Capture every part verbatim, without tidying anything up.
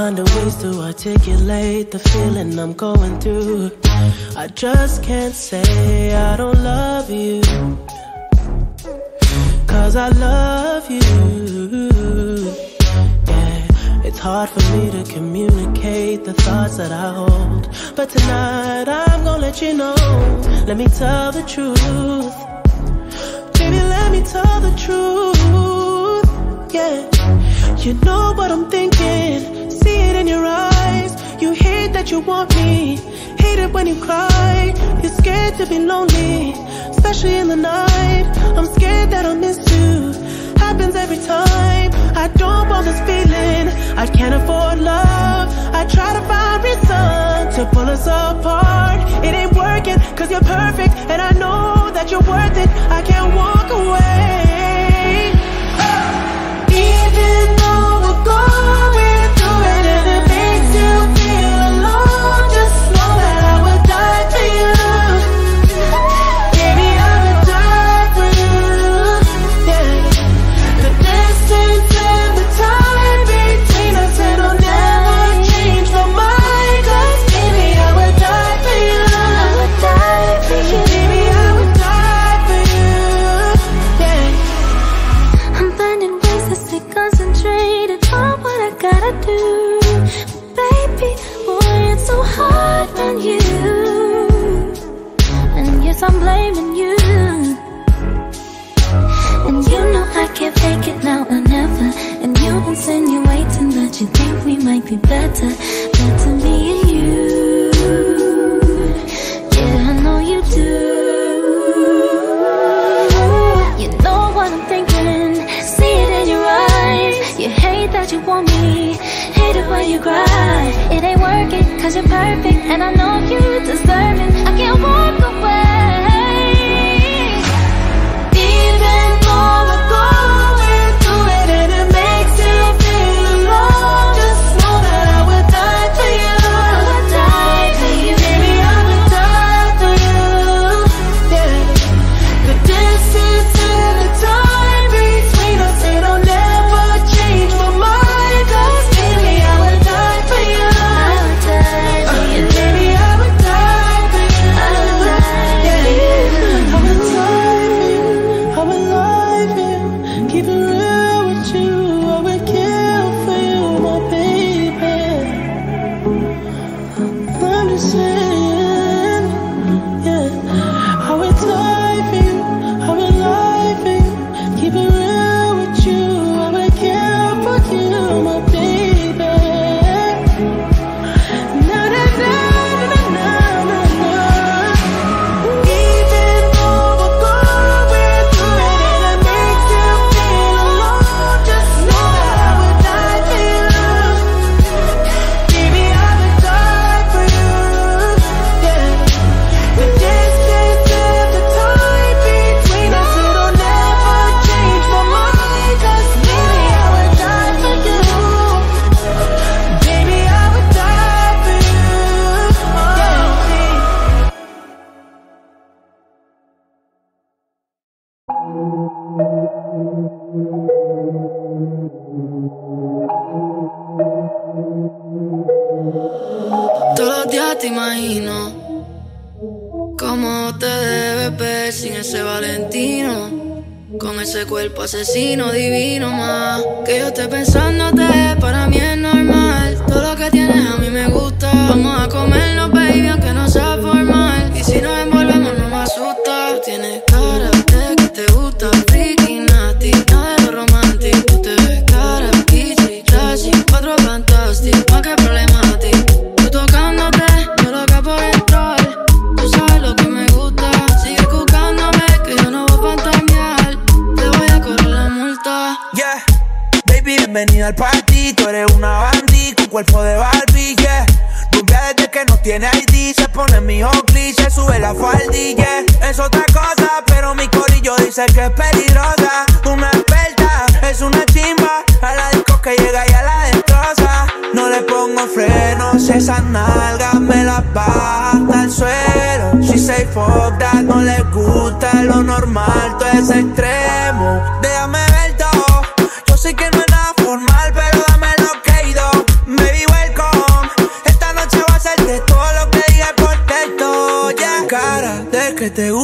find a ways to articulate the feeling I'm going through. I just can't say I don't love you, cause I love you. Yeah, it's hard for me to communicate the thoughts that I hold, but tonight I'm gonna let you know. Let me tell the truth, baby, let me tell the truth. Yeah, you know what I'm thinking, see it in your eyes. You hate that you want me, hate it when you cry. You're scared to be lonely, especially in the night. I'm scared that I'll miss you, happens every time. I don't want this feeling, I can't afford love. I try to find reason to pull us apart. It ain't working, cause you're perfect, and I know that you're worth it. I can't walk away. Even though we're going through it and it makes you feel alone, just know that I would die for you. Baby, I would die for you. Yeah. The distance and the time between us, it'll never change my mind. Cause baby, I would die for you. I would die for you. Baby, I would die for you. Yeah. I'm finding ways to stay concentrated on what I gotta do. Baby, boy, it's so hard on you. And yes, I'm blaming you. And you know I can't fake it now or never. And you insinuating that you think we might be better, better me and you. Yeah, I know you do. You know what I'm thinking, see it in your eyes. You hate that you want me, hate it when you cry. It ain't working, cause you're perfect, and I know you deserve it. I can't walk away. Even though we're going through it and it makes you feel alone, just know that I would die for you. I would die for you. Baby, I would die for you. Yeah. The distance and the time between us, it'll never change my mind. Cause baby, I would die for you. I would die for you. Baby, I would die for you. I would die for you. I would die for you. I would lie for you. Keep it real with you. I would kill for you, my baby. I'm just saying, yeah. I would die for you. I would lie for you. Keep it real with you. I would kill for you, my baby. Na na na na na na na. Even though we're going through it and it makes you feel alone, just know that I would die for you. Baby, I would die for you. Yeah. The distance and the time between us, it'll never change my mind. Cause baby, I would die for you. Baby, I would die for you. Todos los días te imagino cómo te debes ver sin ese Valentino, con ese cuerpo asesino divino más. Que yo esté pensándote, para mí es normal. Todo lo que tienes a mí me gusta. Vamos a comernos, baby, aunque no sea formal. Y si nos envolvemos no me asusta. Tú tienes cara de que te gusta freaky, nasty, nada de lo romántico. Tú te ves cara, kitschy, trashy, cuatro fantastic, más que problemático. Tú tocándote, yo loca por entrar. Tú sabes lo que me gusta. Sigue buscándome, que yo no voy a fantamear. Te voy a correr la multa. Yeah, baby, bienvenida al party. Tú eres una bandí con cuerpo de Barbie, yeah. Rubia desde que no tiene I D. Se pone mi Oakley, se sube la faldilla, yeah. Es otra cosa, pero mi corillo dice que es peligrosa. Una experta, es una chimba. A la disco que llega y a la destroza. No le pongo frenos, esas nalgas me las baja hasta el suelo. She say fuck that, no le gusta lo normal, todo es extremo. Déjame ver todo, yo sé que no es nada formal, pero dame lo que he ido. Baby,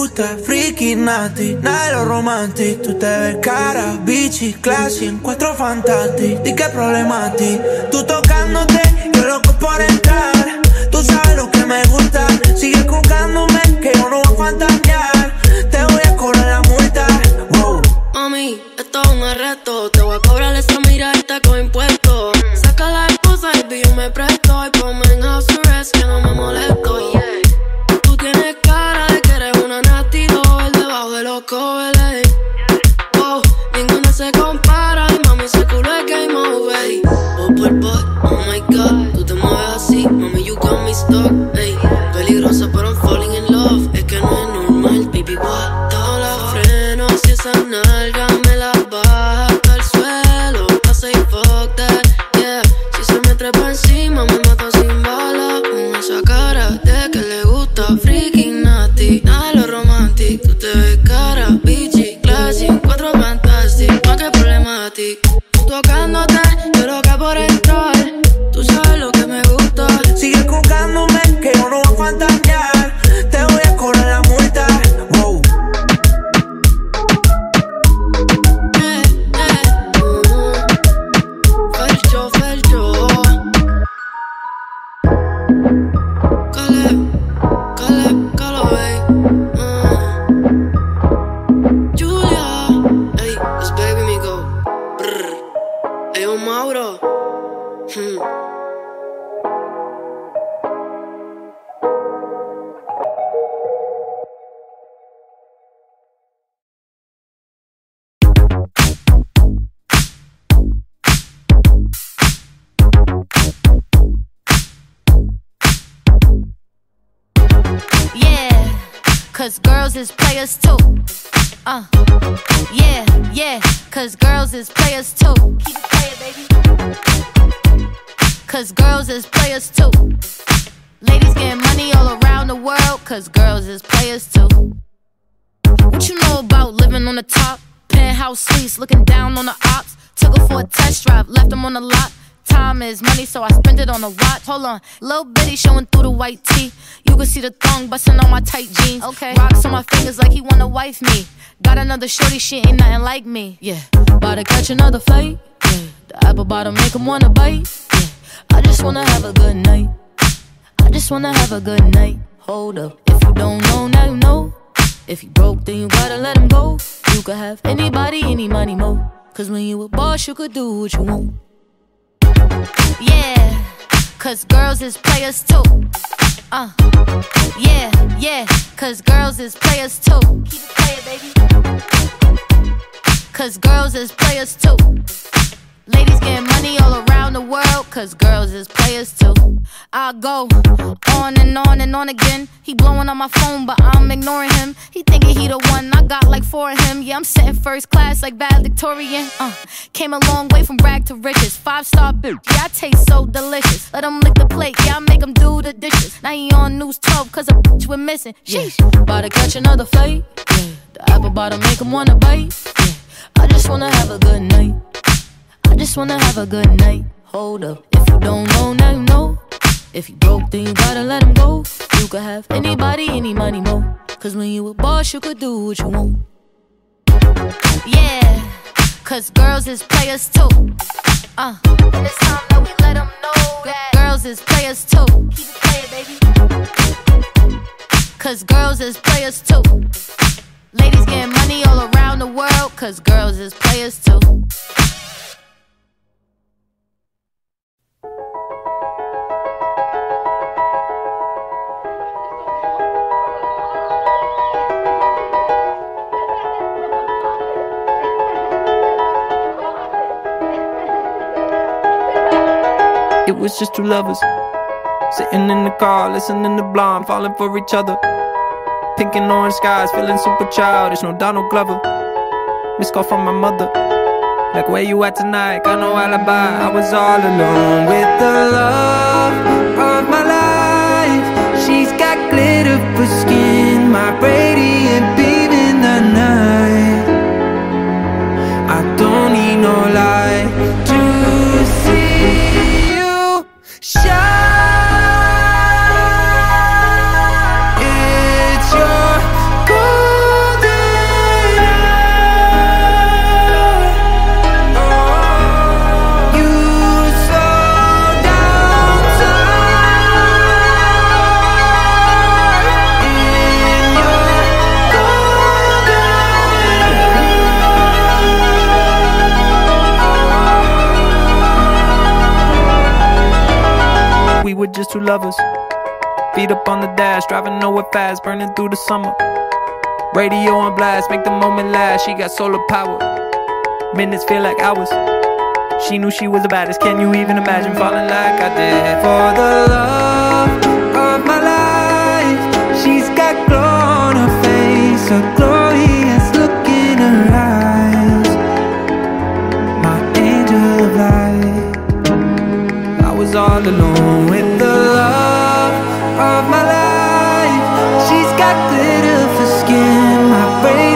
gusta freaky nati, nada de lo romantic. Tú te ves cara, bichi, classy, en cuatro fantastic. ¿Y qué problema a ti? Tú tocándote, yo loco por entrar. Tú sabes lo que me gusta. Sigue jugándome, que yo no voy a fantasear. Te voy a cobrar la multa. Wow. Mami, esto es un arresto. Te voy a cobrar esa miradita con impuestos. Saca la esposa y yo me presto. Y ponme en house arrest que no me molesto. Tú tienes cara de que eres una nasty doll debajo de los covers. Wow, ninguna se compara. Y mami, ese culo es game over. Oh, por boy, oh my god. Tú te mueves así, mami, you got me stuck. Ey, peligrosa pero I'm falling in love. Es que no es normal, baby, what? Todos los frenos y esa nalga me la baja hasta el suelo. I say fuck that, yeah. Si se me trepa encima me mata sin bala. Con esa cara de que le gusta freaking nasty, nada de lo romantic. Tú te ves cara, bitchy, classy, cuatro fantastic. No hay que problema a ti. Tú tocándote, yo loca por entrar. Tú sabes lo que me gusta. Sigue jugándome, que yo no voy a fantasear. Te voy a cobrar la multa. Wow. Eh, eh, uh, Fercho, Fercho. Cale, cale, cale, uh. Julia, ey, this baby me go. Brr. Ey, yo Mauro. Hmm. Yeah, cause girls is players too. Uh, yeah, yeah, cause girls is players too. Keep it playing, baby. Cause girls is players too. Ladies getting money all around the world, cause girls is players too. What you know about living on the top? Penthouse suites, looking down on the ops. Took her for a test drive, left them on the lot. Time is money, so I spend it on a watch. Hold on, little bitty showing through the white tee. You can see the thong busting on my tight jeans. Okay, rocks on my fingers like he wanna wife me. Got another shorty, she ain't nothing like me. Yeah, about to catch another fight. Yeah, the apple bottom make him wanna bite. Yeah, I just wanna have a good night. I just wanna have a good night. Hold up, if you don't know, now you know. If you broke, then you gotta let him go. You could have anybody, any money, mo. Cause when you a boss, you could do what you want. Yeah, cause girls is players too. Uh, yeah, yeah, cause girls is players too. Keep it playing, baby. Cause girls is players too. Ladies getting money all around the world, cause girls is players too. I go on and on and on again. He blowing on my phone, but I'm ignoring him. He thinking he the one, I got like four of him. Yeah, I'm sitting first class like valedictorian. Uh, came a long way from rag to riches. Five star bitch, yeah, I taste so delicious. Let him lick the plate, yeah, I make him do the dishes. Now he on news twelve, cause a bitch we're missing. Sheesh, yeah. About to catch another fight. Yeah, the apple bottom make him wanna bite. Yeah, I just wanna have a good night. I just wanna have a good night. Hold up, if you don't know, now you know. If you broke, then you gotta let him go. You could have anybody, any money, mo. Cause when you a boss, you could do what you want. Yeah, cause girls is players too. Uh, and it's time that we let them know that girls is players too. Keep it playing, baby. Cause girls is players too. Ladies getting money all around the world, cause girls is players too. It was just two lovers sitting in the car, listening to Blonde, falling for each other. Pink and orange skies, feeling super childish, no Donald Glover. Missed call from my mother, like where you at tonight, got no alibi. I was all alone with the love of my life. She's got glitter for skin, my radiant beam in the night. I don't need no light to see you shine. It's your goal. we were just two lovers. Feet up on the dash, driving nowhere fast, burning through the summer. Radio on blast, make the moment last. She got solar power, minutes feel like hours. She knew she was the baddest. Can you even imagine falling like I did? For the love of my life, she's got glow on her face, a glorious look in her eyes. My angel of light. I was all alone with the love of my life. She's got glitter for skin, my brain